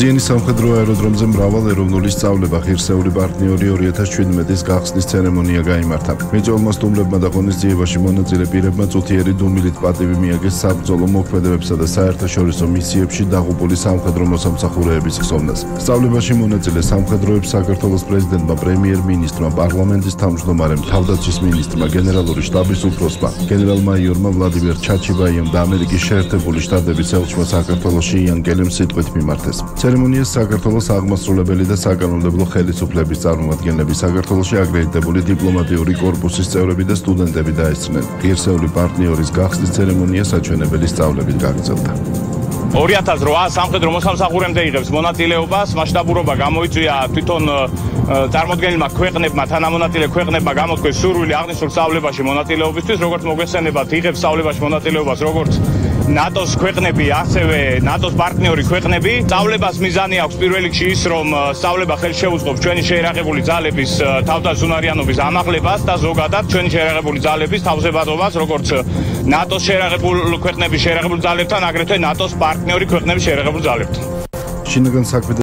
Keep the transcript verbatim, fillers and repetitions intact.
ძიენის სამხედრო აეროდრომზე მრავალ ეროვნული სწავლება ღირსეული პარტნიორი ორი ათას შვიდმეტის გახსნის ცერემონია გაიმართა. მეწველმა სტუმრებმა და ღონისძიებაში მონაწილე პირებმა წუთიერი დუმილით პატივი მიაგეს საბრძოლო მოქმედებებსა და საერთაშორისო მისიებში დაღუპული სამხედრო მოსამსახურეების ხსოვნას. სწავლებაში მონაწილე სამხედროებს საქართველოს პრეზიდენტმა, პრემიერ-მინისტრმა, პარლამენტის თავმჯდომარემ, თავდაცვის მინისტრმა, გენერალური შტაბის უფროსმა, გენერალ-მაიორმა ვლადიმერ ჩაჩიბაიამ და ამერიკის შეერთებული შტატების ელჩმა საქართველოში იან კელიმ სიტყვით მიმართეს. ცერემონიას საქართველოს აღმასრულებელი და საკანონმდებლო ხელისუფლების წარმომადგენლები, საქართველოში აკრედიტებული დიპლომატიური კორპუსის წევრები და სტუდენტები დაესწრნენ. ღირსეული პარტნიორის გახსნის ცერემონია საჩვენებელი სწავლებით გაგრძელდა. ორი ათას რვა სამხედრო მოსამსახურემდე იღებს მონაწილეობას, მასშტაბურობა გამოიწვია თვითონ წარმოდგენილმა ქვეყნებმა, თანამონაწილე ქვეყნებმა გამოთქვეს სურვილი აღნიშნულ სწავლებაში მონაწილეობისთვის, როგორც მოგეხსენებათ, იღებს სწავლებაში მონაწილეობას როგორც ნატოს ქვეყნები, ასევე ნატოს პარტნიორი ქვეყნები. სწავლებას მიზანი აქვს პირველ რიგში ის, რომ სწავლება ხელს შეუწყობს ჩვენი შეიარაღებული ძალების თავდაცუნარიანობის ამაღლებას და ზოგადად ჩვენი შეიარაღებული ძალების თავზებადობას, როგორც ნატოს შეიარაღებული ქვეყნების შეიარაღებული ძალებთან, აგრეთვე ნატოს პარტნიორი ქვეყნების შეიარაღებული ძალებთან. შინაგან საქმეთა